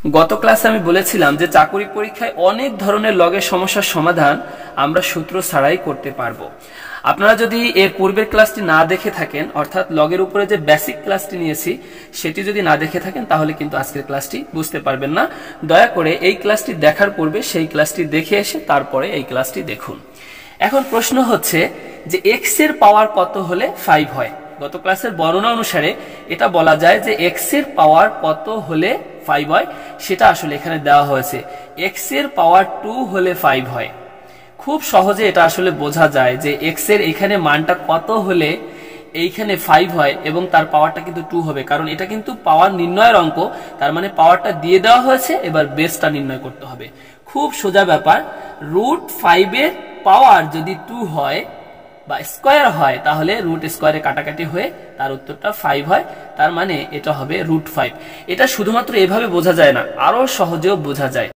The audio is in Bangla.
গত ক্লাসে আমি বলেছিলাম যে চাকরি পরীক্ষায় অনেক ধরনের লগের সমস্যার সমাধান আমরা সূত্র ছাড়াই করতে পারবো। আপনারা যদি এর পূর্বের ক্লাসটি না দেখে থাকেন, অর্থাৎ লগের উপরে যে বেসিক ক্লাসটি নিয়েছি সেটি যদি না দেখে থাকেন, তাহলে কিন্তু আজকের ক্লাসটি বুঝতে পারবেন না। দয়া করে এই ক্লাসটি দেখার পূর্বে সেই ক্লাসটি দেখে এসে তারপরে এই ক্লাসটি দেখুন। এখন প্রশ্ন হচ্ছে যে এক্স এর পাওয়ার কত হলে 5 হয়। গত ক্লাসের বর্ণনা অনুসারে এটা বলা যায় যে এক্স এর পাওয়ার কত হলে 5 হয়, সেটা আসলে এখানে দেওয়া হয়েছে। এক্স এর পাওয়ার 2 হলে 5 হয়। খুব সহজে এটা আসলে বোঝা যায় যে এক্স এর এখানে মানটা কত হলে এইখানে 5 হয় এবং তার পাওয়ারটা কিন্তু 2 হবে, কারণ এটা কিন্তু পাওয়ার নির্ণয়ের অঙ্ক। তার মানে পাওয়ারটা দিয়ে দেওয়া হয়েছে, এবার বেসটা নির্ণয় করতে হবে। খুব সোজা ব্যাপার। √5 এর পাওয়ার যদি 2 হয় বা স্কয়ার হয়, তাহলে রুট স্কয়ারে কাটাকাটি হয়ে তার উত্তরটা 5 হয়। তার মানে এটা হবে √5। এটা শুধুমাত্র এভাবে বোঝা যায় না, আরো সহজেও বোঝা যায়।